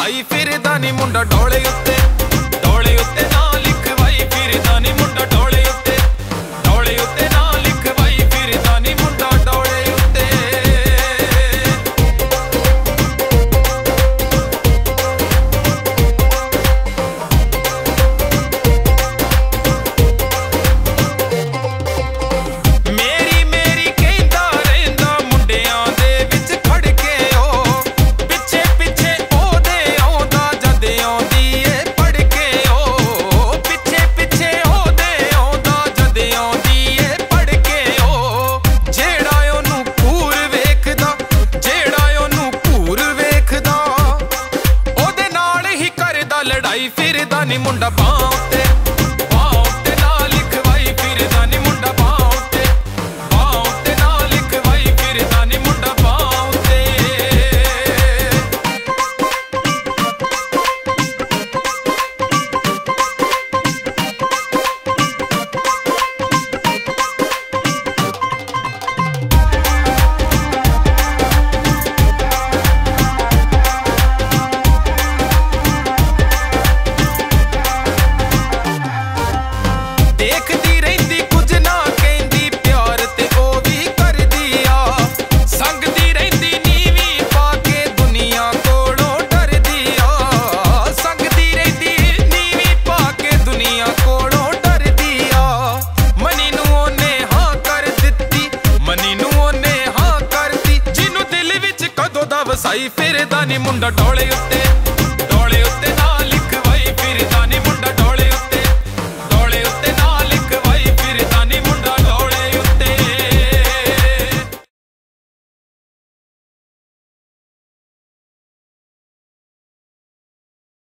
ਲੜਾਈ ਫਿਰਦਾ ਨੀ ਮੁੰਡਾ ਡੋਲੇ ਉੱਤੇ ਨਾ ਲਿਖਵਾਈ ਫਿਰਦਾ ਨੀ ਮੁੰਡਾ ਡੋਲੇ ਉੱਤੇ ਨਾ ਲਿਖਵਾਈ ਫਿਰਦਾ ਨੀ ਮੁੰਡਾ ਡੋਲੇ ਉੱਤੇ। ਮੇਰੀ ਮੇਰੀ ਕਹਿੰਦਾ ਰਹਿੰਦਾ ਮੁੰਡਿਆਂ ਦੇ ਵਿੱਚ ਖੜ ਕੇ ਉਹ ਪਿੱਛੇ ਪਿੱਛੇ ਉਹਦੇ ਆਉਂਦਾ ਜਦ ਆਉਂਦੀ ਏ ਪੜ ਕੇ ਉਹ ਪਿੱਛੇ ਪਿੱਛੇ ਉਹਦੇ ਆਉਂਦਾ ਜਦ ਆਉਂਦੀ ਏ ਪੜ ਕੇ ਉਹ ਜਿਹੜਾ ਉਹਨੂੰ ਘੂਰ ਵੇਖਦਾ ਉਹਦੇ ਨਾਲ ਹੀ ਕਰਦਾ ਲੜਾਈ ਫਿਰਦਾ ਨੀ ਮੁੰਡਾ ਬਾਂਹ ਉੱਤੇ ਨਾ ਲਿਖਵਾਈ ਫਿਰਦਾ ਨੀ ਮੁੰਡਾ ਬਾਂਹ ਉੱਤੇ ਨਾ ਲਿਖਵਾਈ ਫਿਰਦਾ ਨੀ ਮੁੰਡਾ ਬਾਂਹ ਉੱਤੇ। ਦੇਖਦੀ ਰਹਿੰਦੀ ਕੁਝ ਨਾ ਕਹਿੰਦੀ ਪਿਆਰ ਤੇ ਉਹ ਵੀ ਕਰਦੀ ਆ ਸੰਗਦੀ ਰਹਿੰਦੀ ਨੀਵੀਂ ਪਾ ਕੇ ਦੁਨੀਆ ਕੋਲੋਂ ਡਰਦੀ ਆ ਸੰਗਦੀ ਰਹਿੰਦੀ ਨੀਵੀਂ ਪਾ ਕੇ ਦੁਨੀਆ ਕੋਲੋਂ ਡਰਦੀ ਆ। ਮਨੀ ਨੂੰ ਉਹਨੇ ਹਾਂ ਕਰ ਦਿੱਤੀ ਜਿਹਨੂੰ ਦਿਲ ਵਿੱਚ ਕਦੋਂ ਦਾ ਵਸਾਈ ਫਿਰਦਾ ਨੀ ਮੁੰਡਾ ਡੋਲੇ ਉੱਤੇ